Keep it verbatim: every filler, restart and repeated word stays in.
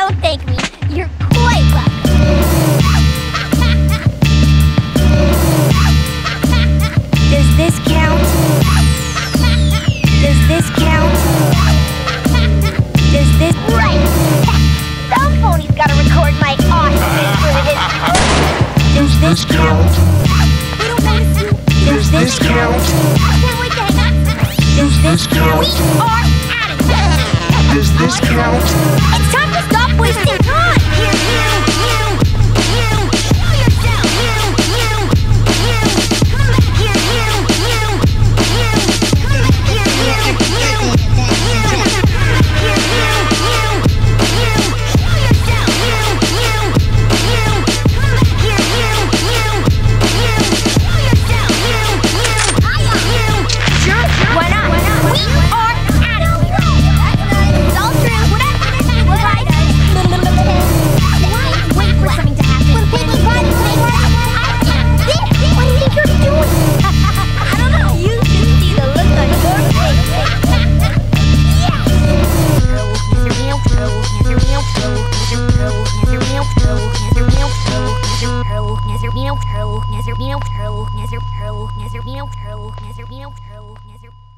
Don't thank me. You're quite welcome. Does this count? Does this count? Does this... Right! Some pony's gotta record my awesomeness for his birthday. Does this count? We don't want to... Does this count? I can't wait to hang out. Does this count? We are at it. Does this count? It's time to stop wasting time. You, you, you, you, show yourself. You, you, you, come back here. You, you, you, come back here. You, you, you, come back here. You, you, you, show yourself. You, you, you, come back here. You, you, you, show yourself. You, you, you, sure, why not? Why not? We are at it. It's all true. Whatever it is, we're right. Wait for something to happen. When people try to say, I can't think. What do you think you're doing? I don't know. You should see the look on your face. Yes! Here's a real pro. Here's a real pro. Here's a pro. Here's a real pro. Here's a real pro. Here's a pro. Here's a real pro. Here's a real pro. Here's a pro. Here's a real pro. Here's a real pro. Here's a